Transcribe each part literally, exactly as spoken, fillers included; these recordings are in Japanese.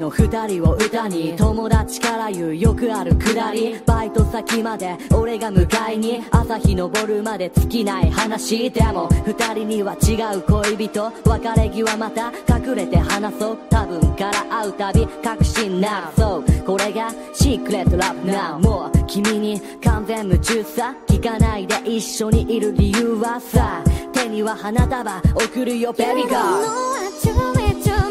の二人を歌に友達から言うよくあるくだりバイト先まで俺が迎えに朝日昇るまで尽きない話でも二人には違う恋人別れ際また隠れて話そう多分から会うたび確信なるそうこれがシークレットラブなもう君に完全夢中さ聞かないで一緒にいる理由はさ手には花束送るよベビーガー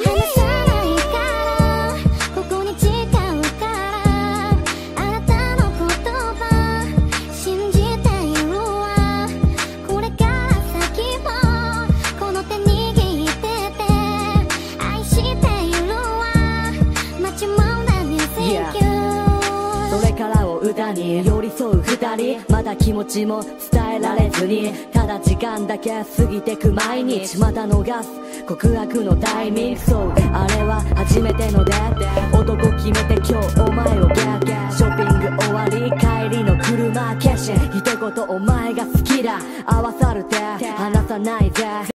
歌に寄り添う二人まだ気持ちも伝えられずにただ時間だけ過ぎてく毎日また逃す告白のタイミングそうあれは初めてのデート男決めて今日お前をゲッゲショッピング終わり帰りの車消し一言お前が好きだ合わさる手離さないぜ